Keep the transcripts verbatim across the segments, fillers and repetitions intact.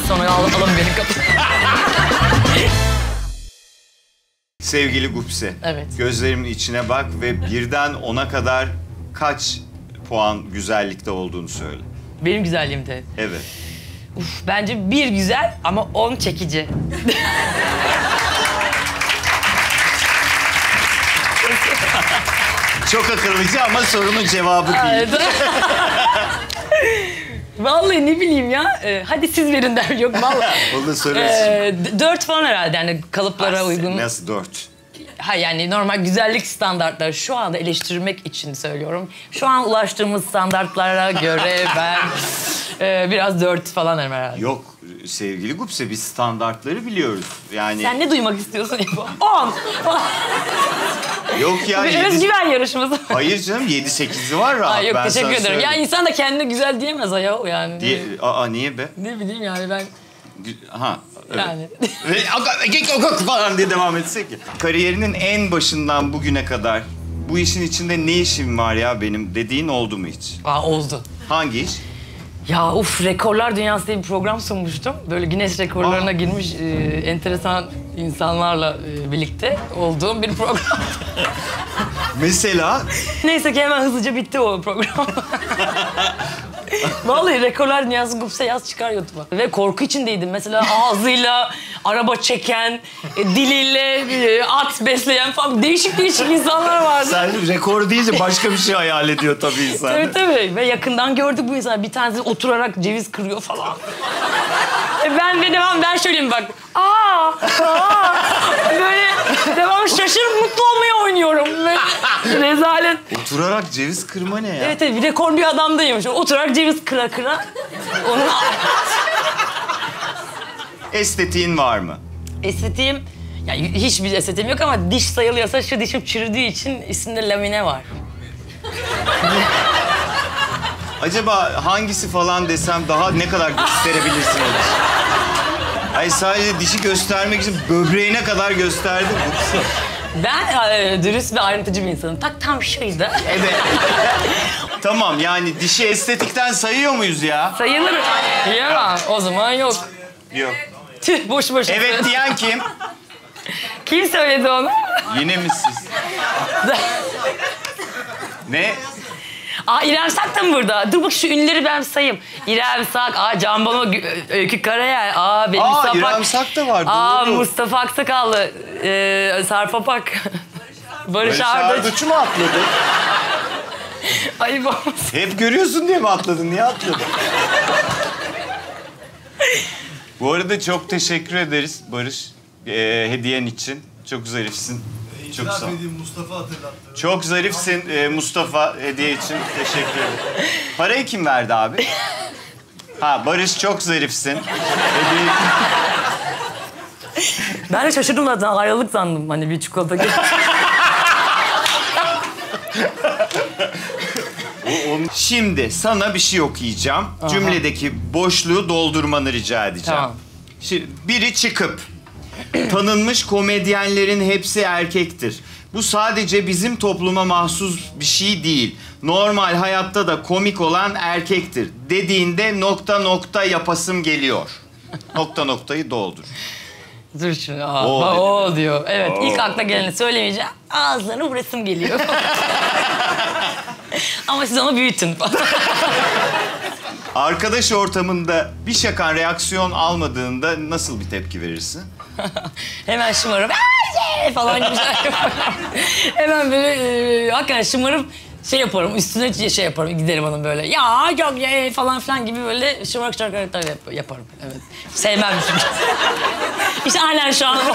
sonra al, alın beni kapı. Sevgili Gupse, evet. Gözlerimin içine bak ve birden ona kadar kaç puan güzellikte olduğunu söyle. Benim güzelliğimde? Evet. Uf, bence bir güzel ama on çekici. Çok akıllıca ama sorunun cevabı değil. Vallahi ne bileyim ya. Ee, hadi siz verin der. Yok vallahi. Onu soruyorsun. Ee, dört falan herhalde yani kalıplara Nasıl, uygun. Nasıl dört? Ha yani normal güzellik standartları şu anda eleştirmek için söylüyorum. Şu an ulaştığımız standartlara göre ben e, biraz dört falan derim herhalde. Yok sevgili Gupse biz standartları biliyoruz. Yani... Sen ne duymak istiyorsun İbo? on. Yok ya. Bir yedi... özgüven yarışması. Hayır canım yedi sekizi var rahat. Aa, yok ben teşekkür ederim. söyleyeyim. Ya insan da kendine güzel diyemez ya yani. Diye... Aa niye be? Ne bileyim yani ben... Ha. Evet. Yani. Ve falan diye devam etsek ya. Kariyerinin en başından bugüne kadar bu işin içinde ne işim var ya benim dediğin oldu mu hiç? Aa oldu. Hangi iş? Ya uf Rekorlar Dünyası diye bir program sunmuştum. Böyle Guinness rekorlarına Aa. girmiş e, enteresan insanlarla e, birlikte olduğum bir program. Mesela? Neyse ki hemen hızlıca bitti o program. Vallahi Rekorlar Dünyası Gupse yaz çıkar YouTube'a. Ve korku içindeydim. Mesela ağzıyla araba çeken, e, diliyle e, at besleyen falan değişik değişik insanlar vardı. Sen rekor deyince başka bir şey hayal ediyor tabii insan. Tabii tabii. Ve yakından gördük bu insanı. Bir tanesi oturarak ceviz kırıyor falan. e ben ve devam ben söyleyeyim bak. Aa, aa. Böyle devam şaşırıp mutlu olmaya oynuyorum. Ve rezalet. Oturarak ceviz kırma ne ya? Evet evet bir rekor bir adamdaymış. Oturarak ceviz kıra kıra. Onun... Estetiğin var mı? Estetiğim... Ya hiçbir estetiğim yok ama diş sayılıyorsa şu dişim çürüdüğü için isimde lamine var. Acaba hangisi falan desem daha ne kadar gösterebilirsin o dişi? Hayır sadece dişi göstermek için böbreğine kadar gösterdim. Ben e, dürüst ve ayrıntıcı bir insanım. Tak tam şuydu. Evet. Tamam yani dişi estetikten sayıyor muyuz ya? Sayılır. Ya o zaman yok. Yok. Tüh boş boş. Evet diyen kim? Kim söyledi onu? Yine mi siz? Ne? Aa İrem Sak da mı burada? Dur bak şu ünlüleri ben sayayım. İrem Sak, aa Can Bono, Öykü Karayel, aa benim Aa Mustafa... İrem Sak da var, Aa doğru. Mustafa Aksakallı, e, Sarp Apak, Barış, Barış Arduç. Arduç'u mu atladı? Ayıp olmasın. Hep görüyorsun diye mi atladın? Niye atladın? Bu arada çok teşekkür ederiz Barış. Ee, hediyen için. Çok zarifsin. Çok sağ ol. Mustafa hatırlattı. Çok zarifsin e, Mustafa hediye için. Teşekkür ederim. Parayı kim verdi abi? Ha Barış çok zarifsin. Hediye... Ben de şaşırdım zaten. Ayrılık sandım. Hani bir çikolata gibi. Şimdi sana bir şey okuyacağım. Aha. Cümledeki boşluğu doldurmanı rica edeceğim. Tamam. Şimdi biri çıkıp tanınmış komedyenlerin hepsi erkektir. Bu sadece bizim topluma mahsus bir şey değil. Normal hayatta da komik olan erkektir dediğinde nokta nokta yapasım geliyor. Nokta noktayı doldur. Dur şimdi. Aa, O, o diyor. Evet Oo. ilk akla geleni söylemeyeceğim. Ağızlarına vurasım geliyor. Ama siz onu büyütün. Arkadaş ortamında bir şakan reaksiyon almadığında nasıl bir tepki verirsin? Hemen şımarıp falan gibi şeyler yaparım. Hemen böyle e, hakikaten şımarıp şey yaparım, üstüne şey yaparım, giderim onun böyle. Ya yok ya falan filan gibi böyle şımarık şımarık hareketler yap yaparım. Evet. Sevmem çünkü. İşte aynen şu an.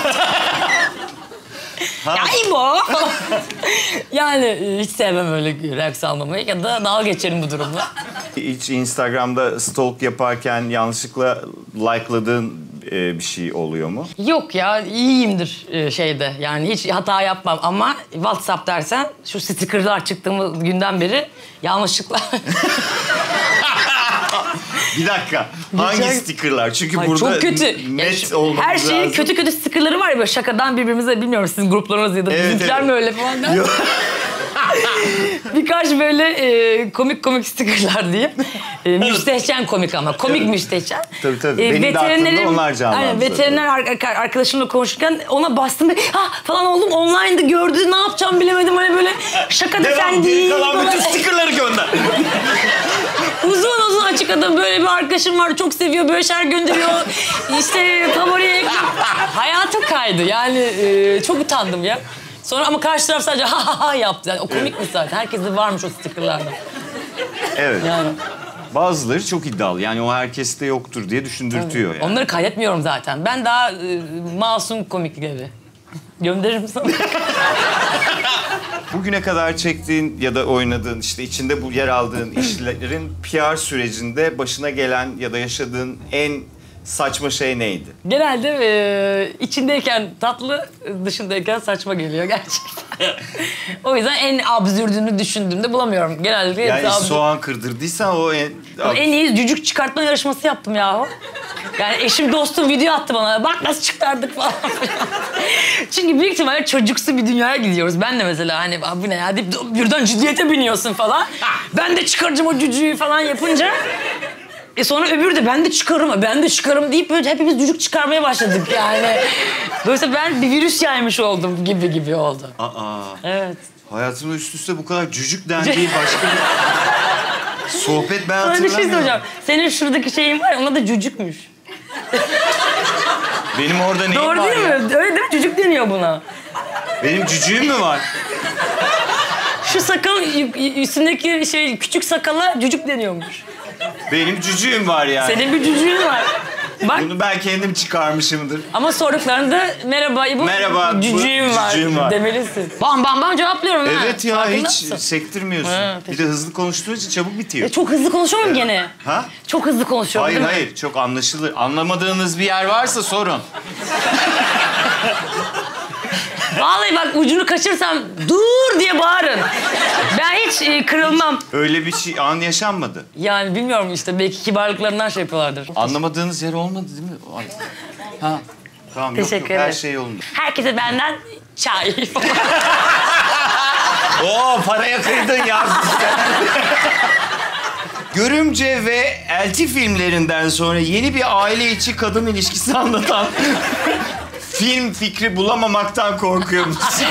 Ya İbo! Yani hiç sevmem öyle reaksiyon almamayı ya da dalga geçerim bu durumla. Hiç Instagram'da stalk yaparken yanlışlıkla like'ladığın e, bir şey oluyor mu? Yok ya, iyiyimdir e, şeyde. Yani hiç hata yapmam ama WhatsApp dersen şu stickerlar çıktığımız günden beri yanlışlıkla... Bir dakika. Hangi Geçen... stickerlar? Çünkü Ay, burada çok kötü. net yani, olmamız her şeyin lazım. kötü kötü stickerları var ya böyle şakadan birbirimize bilmiyorum sizin gruplarınız ya da evet, bizimkiler evet. mi öyle falan. birkaç böyle e, komik komik stickerlar diyeyim. E, müstehcen komik ama. Komik müstehcen. Tabii tabii. E, Benim de aklımda onlar canlandı. Aynen, veteriner ar- arkadaşımla konuşurken ona bastım. Ve, ha falan oldum. Online'da gördü. Ne yapacağım bilemedim. Hani böyle şaka Devam. değil. Geri kalan bütün stickerları gönder. Uzun uzun açıkladım. Böyle bir arkadaşım var. Çok seviyor. Böyle şeyler gönderiyor. İşte favoriye ekledim. Hayatım kaydı. Yani e, çok utandım ya. Sonra ama karşı taraf sadece ha ha ha yaptı. Yani o komikmiş zaten. Herkeste varmış o stickerlarda. Evet. Yani. Bazıları çok iddialı. Yani o herkeste yoktur diye düşündürtüyor yani. Onları kaydetmiyorum zaten. Ben daha e, masum komikleri. Gönderirim sana. Bugüne kadar çektiğin ya da oynadığın, işte içinde bu yer aldığın işlerin P R sürecinde başına gelen ya da yaşadığın en saçma şey neydi? Genelde e, içindeyken tatlı, dışındayken saçma geliyor gerçekten. O yüzden en absürdünü düşündüğümde bulamıyorum. Genelde Yani absürt. soğan kırdırdıysan o en... En iyi cücük çıkartma yarışması yaptım yahu. Yani eşim dostum video attı bana. Bak nasıl çıkardık falan. Çünkü büyük ihtimalle çocuksu bir dünyaya gidiyoruz. Ben de mesela hani bu ne ya deyip birden ciddiyete biniyorsun falan. Ben de çıkaracağım o cücüğü falan yapınca. E sonra öbürü de ben de çıkarım, ben de çıkarım deyip böyle hepimiz cücük çıkarmaya başladık yani. Dolayısıyla ben bir virüs yaymış oldum gibi gibi oldu. Aa. Evet. Hayatımda üst üste bu kadar cücük dendiği başka bir sohbet ben Sana bir şey hatırlamıyorum. söyleyeceğim. Senin şuradaki şeyin var ya, ona da cücükmüş. Benim orada neyim Doğru var değil ya? mi? Öyle değil mi? Cücük deniyor buna. Benim cücüğüm mü var? Şu sakal üstündeki şey küçük sakala cücük deniyormuş. Benim cücüğüm var yani. Senin bir cücüğün var. Bak Bunu ben kendim çıkarmışımdır. ama sorduklarında merhaba bu Merhaba, bu cücüğüm var, cücüğüm var. demelisin. Bam bam bam cevaplıyorum ha. Evet ya, Farkında hiç mısın? sektirmiyorsun. Ha, bir de hızlı konuştuğu için çabuk bitiyor. E, çok hızlı konuşuyor muyum gene? Ha? Çok hızlı konuşuyorum Hayır değil mi? hayır, çok anlaşılır. Anlamadığınız bir yer varsa sorun. Vallahi bak ucunu kaçırsam dur diye bağırın. Ben hiç e, kırılmam. Öyle bir şey an yaşanmadı. Yani bilmiyorum işte belki kibarlıklarından şey yapıyorlardır. Anlamadığınız yer olmadı değil mi? Ay. Ha. Tamam, yok Teşekkür yok, her ederim. şey yolunda. Herkese benden çay falan. Oo, paraya kıydın ya. Görümce ve elti filmlerinden sonra yeni bir aile içi kadın ilişkisi anlatan film fikri bulamamaktan korkuyor musun?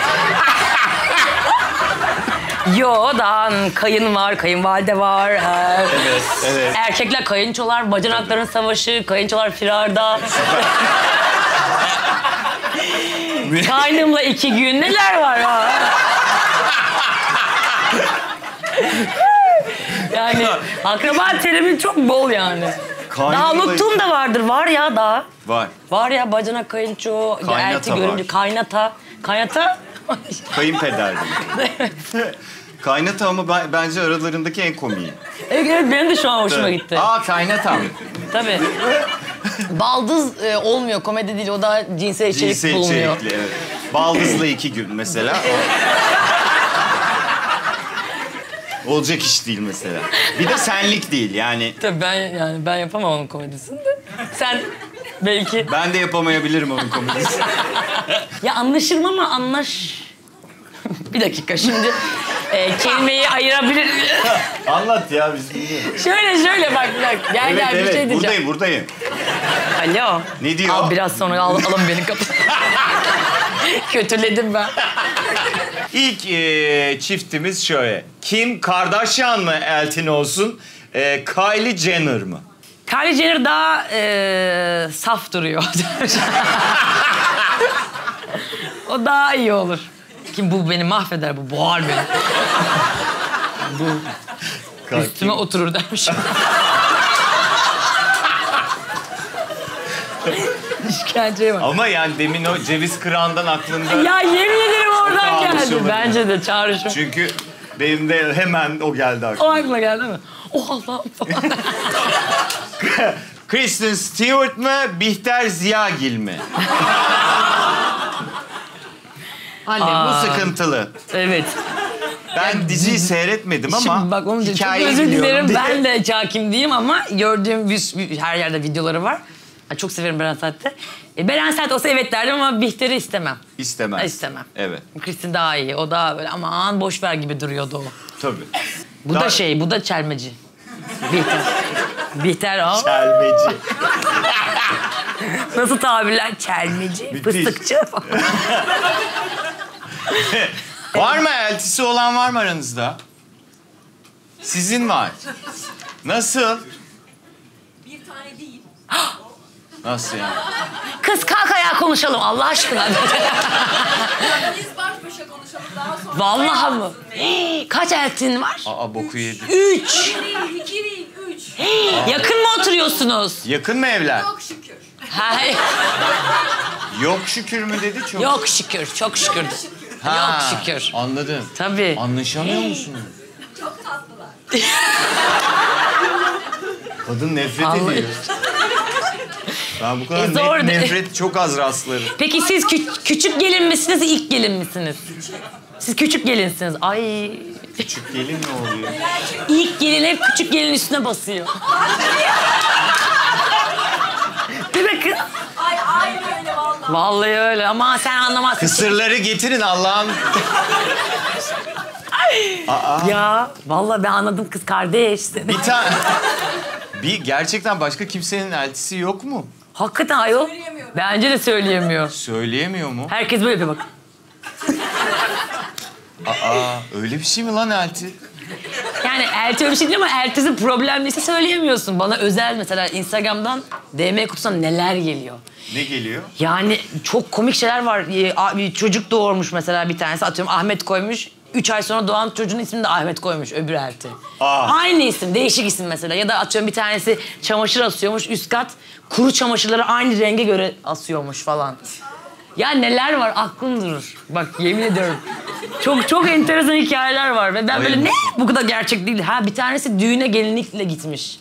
Yo daha kayın var, kayınvalide var. Ee, Evet, evet. Erkekler kayınçolar, bacanakların savaşı, kayınçolar firarda. Kaynımla iki gün neler var ha? Yani akraba terimi çok bol yani. Kaynımla Daha unuttuğum iki- da vardır. Var ya daha. Var. Var ya bacanak kayınço, Kaynata elti görümce, var. kaynata. Kaynata? Kayınpeder demek. Kaynata ama ben, bence aralarındaki en komiği. Evet, evet benim de şu an hoşuma gitti. Aa, kaynatam. Tabii. Baldız e, olmuyor, komedi değil. O da cinsel içerik Cinsel bulunuyor. içerikli, evet. Baldızla iki gün mesela. O... Olacak iş değil mesela. Bir de senlik değil yani. Tabii ben yani ben yapamam onun komedisini de. Sen belki... Ben de yapamayabilirim onun komedisini. Ya anlaşırım ama anlaş... Bir dakika şimdi e, kelimeyi ayırabilir... Anlat ya, biz biliyoruz. şöyle şöyle bak bir dakika. Gel Evet gel bir evet, şey diyeceğim. buradayım buradayım. Alo. Ne diyor? Al biraz sonra al, alın beni kapı. Kötüledim ben. İlk e, çiftimiz şöyle. Kim Kardashian mı eltin olsun? E, Kylie Jenner mı? Kylie Jenner daha e, saf duruyor. O daha iyi olur. Kim bu beni mahveder, bu boğar beni. Bu Kanki. üstüme oturur dermiş. İşkenceye bak. Ama yani demin o ceviz kırağından aklında... Ya yemin ederim oradan Kalmış geldi. olabilir. Bence de çağrışım. Çünkü benim de hemen o geldi aklıma. O aklıma geldi mi? Oh Allah'ım falan. Kristen Stewart mı, Bihter Ziyagil mi? Anne Aa. bu sıkıntılı. Evet. Ben diziyi seyretmedim ama Şimdi bak onu çok hikayeyi özür biliyorum dilerim. diye. Ben de hakim değilim ama gördüğüm bir, bir- her yerde videoları var. Ha, çok severim Beren Saat'te. E, Beren Saat olsa evet derdim ama Bihter'i istemem. İstemez. İstemem. Evet. Kristin daha iyi. O daha böyle aman boş ver gibi duruyordu o. Tabii. Bu Daha- da şey, bu da çelmeci. Bihter. Bihter aa. Çelmeci. Nasıl tabirler? Çelmeci, Müthiş. fıstıkçı falan. Var mı eltisi olan var mı aranızda? Sizin var. Nasıl? Bir tane değil. Nasıl yani? Kız kalk ayağa konuşalım Allah aşkına. Biz baş başa konuşalım daha sonra. Vallahi mı? Hii, kaç eltin var? Aa boku yedi. Üç. Bir değil, iki değil, üç. Hii, yakın mı oturuyorsunuz? Yakın mı evler? Çok şükür. Hayır. Yok şükür mü dedi çok. Yok şükür, çok şükür. Ha, Yok şükür. Anladım. Tabii. Anlaşamıyor musunuz? Çok tatlılar. Kadın nefret Vallahi. ediyor. Ben bu kadar E, zor net de- nefret çok az rastlarım. Peki siz kü- küçük gelin misiniz, ilk gelin misiniz? Siz küçük gelinsiniz. Ay. Küçük gelin ne oluyor? İlk gelin hep küçük gelin üstüne basıyor. Değil mi kız? Ay aynı öyle vallahi. Vallahi öyle ama sen anlamazsın. Kısırları getirin Allah'ım. Ya vallahi ben anladım kız kardeş. Bir tane... Bir gerçekten başka kimsenin eltisi yok mu? Hakikaten ayol. Söyleyemiyorum. Bence de söyleyemiyor. Söyleyemiyor mu? Herkes böyle yapıyor bak. Aa öyle bir şey mi lan elti? Yani elti öyle bir şey değil ama eltisi problemliyse söyleyemiyorsun. Bana özel mesela Instagram'dan D M kutusuna neler geliyor. Ne geliyor? Yani çok komik şeyler var. Ee, a- Bir çocuk doğurmuş mesela bir tanesi atıyorum Ahmet koymuş. Üç ay sonra doğan çocuğun ismini de Ahmet koymuş öbür elti. Aa. Aynı isim, değişik isim mesela. Ya da atıyorum bir tanesi çamaşır asıyormuş üst kat. Kuru çamaşırları aynı renge göre asıyormuş falan. Ya neler var aklın durur. Bak yemin ediyorum. Çok çok enteresan hikayeler var ve ben Ay. böyle ne? Bu kadar gerçek değil. Ha bir tanesi düğüne gelinlikle gitmiş.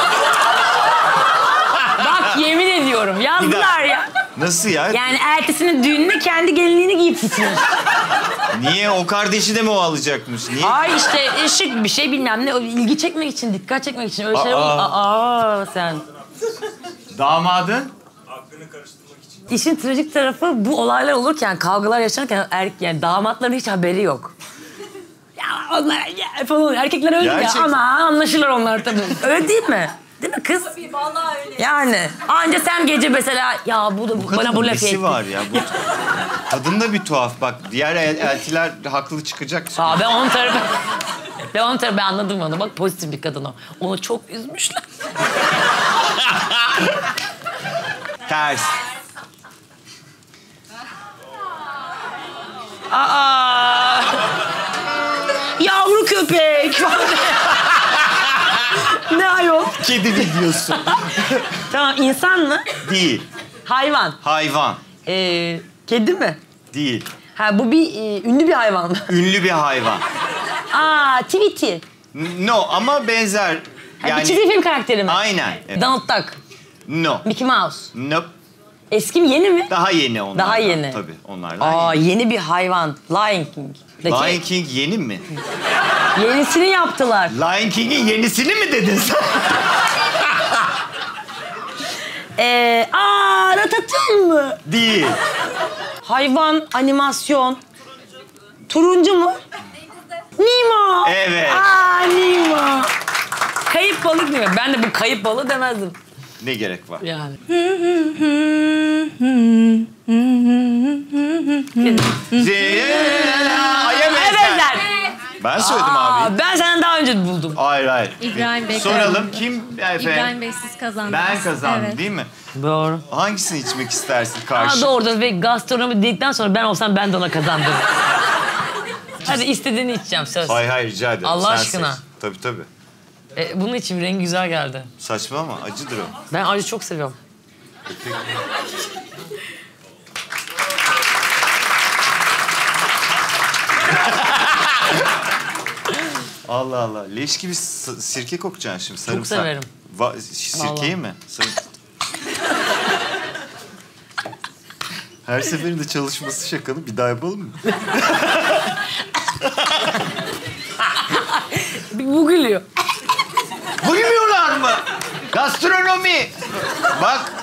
Bak yemin ediyorum yazdılar ya. Nasıl ya? Yani ertesinin düğününe kendi gelinliğini giyip gitmiş. Niye? O kardeşi de mi o alacakmış? Niye? Ay işte şık bir şey bilmem ne. O ilgi çekmek için, dikkat çekmek için öyle şey olur. Aa. Aa sen. Damadın? İşin trajik tarafı bu olaylar olurken, kavgalar yaşanırken er, yani damatların hiç haberi yok. Ya onlar ya falan erkekler öyle ya Gerçekten. ama anlaşılır onlar tabii. Öyle değil mi? Değil mi kız? Bir vallahi öyle. Yani anca sen gece mesela ya bu da Bu bana kadının bu lafı nesi etti. var ya? Bu... Kadın da bir tuhaf. Bak diğer el- eltiler haklı çıkacak. Aa, ben onun tarafı... Ben onun tarafı ben anladım onu. Bak pozitif bir kadın o. Onu çok üzmüşler. Ters. Aa! Yavru köpek. Ne ayol? Kedi videosu. Tamam insan mı? Değil. Hayvan. Hayvan. Ee, kedi mi? Değil. Ha bu bir e, ünlü bir hayvan mı? Ünlü bir hayvan. Aa Tweety. No ama benzer. Ha, bir çizgi film karakteri mi? Aynen. Donald Duck. No. Mickey Mouse. Nope. Eski mi yeni mi? Daha yeni onlar. Daha yeni. Tabii onlardan Aa yeni. yeni bir hayvan. Lion King. Lion King yeni mi? Yenisini yaptılar. Lion King'in yenisini mi dedin sen? Ee, aa Ratatouille mı? Değil. Hayvan, animasyon. Turuncu mu? Nemo. Evet. Aa Nemo. Kayıp balık mı? Ben de bu kayıp balığı demezdim. Ne gerek var? Yani. Aya benzer. Benzer. Ben söyledim Aa, abi. ben senden daha önce buldum. Hayır hayır. İbrahim Bey Soralım kazandı. kim efendim? İbrahim Bey siz kazandınız. Ben kazandım Evet. değil mi? Doğru. Hangisini içmek istersin Aa, karşı? doğru ve gastronomi dedikten sonra ben olsam ben de ona kazandım. Hadi istediğini içeceğim söz. Hayır hayır rica ederim. Allah Sen aşkına. seç. Tabii tabii. E, bunun için rengi güzel geldi. Saçma ama acıdır o. Ben acı çok seviyorum. Allah Allah. Leş gibi s- sirke kokacaksın şimdi. Sarımsak. severim. Va- sirkeyi mi? Sarı- Her seferinde çalışması şakanı bir daha yapalım mı? Bu gülüyor. Duymuyorlar mı? Gastronomi. Bak